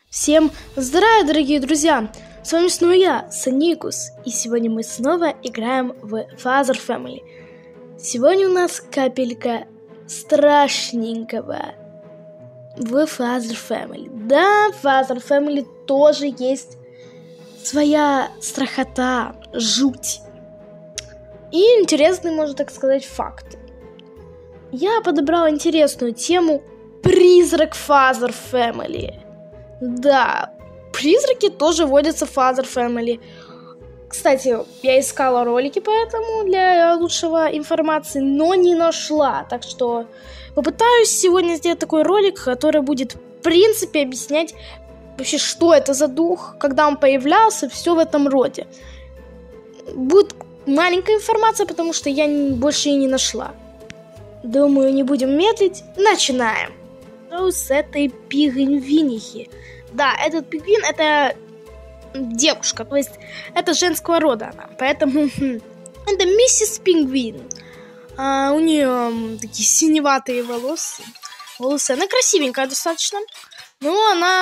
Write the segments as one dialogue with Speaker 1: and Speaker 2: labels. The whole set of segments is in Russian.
Speaker 1: Всем здравия, дорогие друзья! С вами снова я, Саникус, и сегодня мы снова играем в Father Family. Сегодня у нас капелька страшненького в Father Family. Да, в Father Family тоже есть своя страхота, жуть и интересный, можно так сказать, факт. Я подобрал интересную тему «Призрак Father Family». Да, призраки тоже водятся в Father Family. Кстати, я искала ролики по этому для лучшего информации, но не нашла. Так что попытаюсь сегодня сделать такой ролик, который будет, в принципе, объяснять вообще, что это за дух, когда он появлялся, все в этом роде. Будет маленькая информация, потому что я больше и не нашла. Думаю, не будем медлить. Начинаем. С этой пингвинихи. Да, этот пингвин — это девушка, то есть это женского рода она, поэтому это миссис Пингвин. У нее такие синеватые волосы, она красивенькая достаточно, но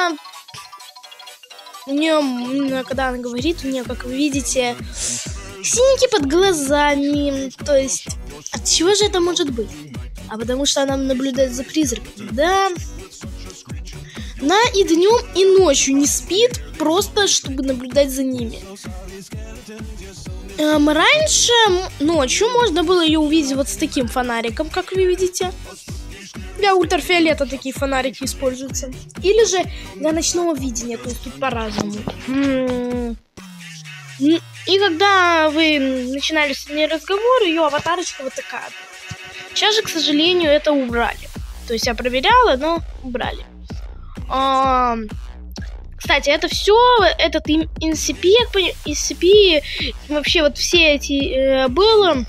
Speaker 1: у нее, когда она говорит, у нее, как вы видите, синяки под глазами, то есть от чего же это может быть? А потому что она наблюдает за призраками, да. Она и днем, и ночью не спит, просто чтобы наблюдать за ними. Раньше ночью можно было ее увидеть вот с таким фонариком, как вы видите. Для ультрафиолета такие фонарики используются. Или же для ночного видения, то есть тут по-разному. И когда вы начинали с ней разговор, ее аватарочка вот такая. Сейчас же, к сожалению, это убрали. То есть я проверяла, но убрали. Кстати, это все, этот SCP, вообще вот все эти было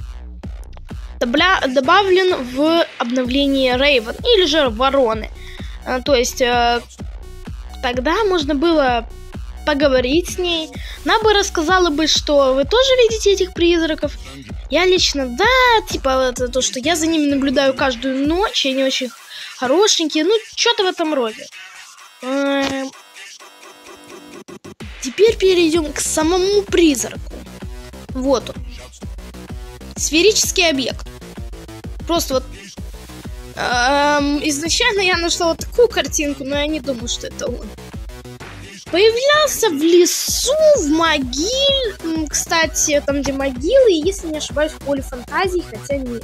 Speaker 1: добавлен в обновление Raven или же Вороны. То есть тогда можно было поговорить с ней. Она бы рассказала бы, что вы тоже видите этих призраков. Я лично, да, типа это то, что я за ними наблюдаю каждую ночь, и они очень хорошенькие, ну, что-то в этом роде. Теперь перейдем к самому призраку. Вот он. Сферический объект. Просто вот изначально я нашла вот такую картинку, но я не думаю, что это он. Появлялся в лесу, в могиле. Кстати, там, где могилы, и, если не ошибаюсь, в поле фантазий, хотя нет.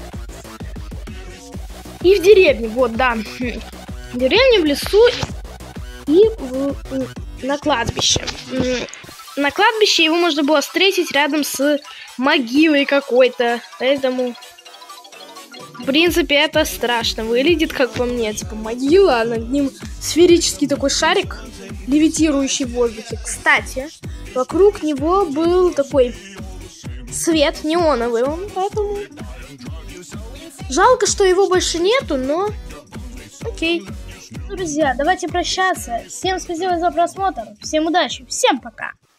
Speaker 1: И в деревне, вот, да. В деревне, в лесу и на кладбище. На кладбище его можно было встретить рядом с могилой какой-то. Поэтому, в принципе, это страшно выглядит, как по мне. Типа могила, а над ним сферический такой шарик, левитирующий в воздухе. Кстати, вокруг него был такой свет неоновый, поэтому жалко, что его больше нету, но окей. Друзья, давайте прощаться. Всем спасибо за просмотр, всем удачи, всем пока.